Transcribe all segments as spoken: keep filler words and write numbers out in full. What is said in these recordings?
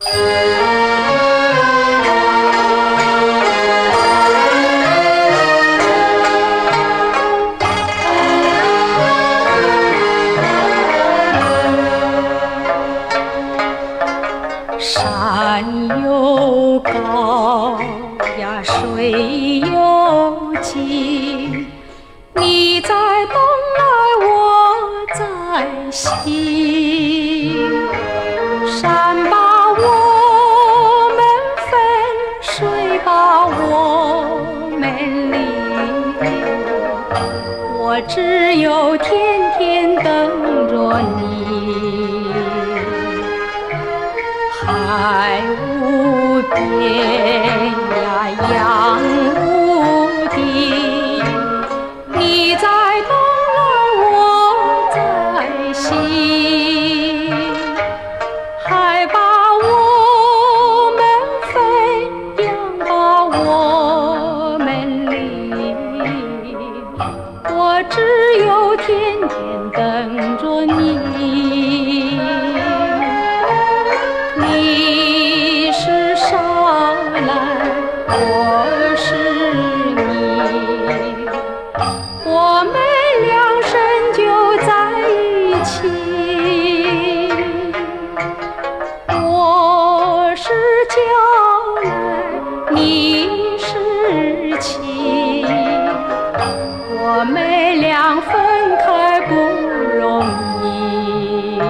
山又高呀，水又急，你在东来，我在西。山把我们分，水把我们离，我只有天天等着你。海无边呀，洋无底，你在东来，我在西。海把我们分，洋把我们离，我只有天天等着你。你是沙来，我是你，我们两生就在一起。我是娇来，你是妻，我们俩分开不容易。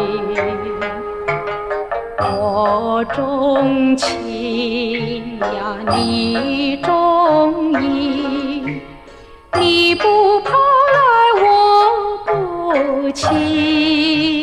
我重情呀，你重义，你不跑来，我不弃。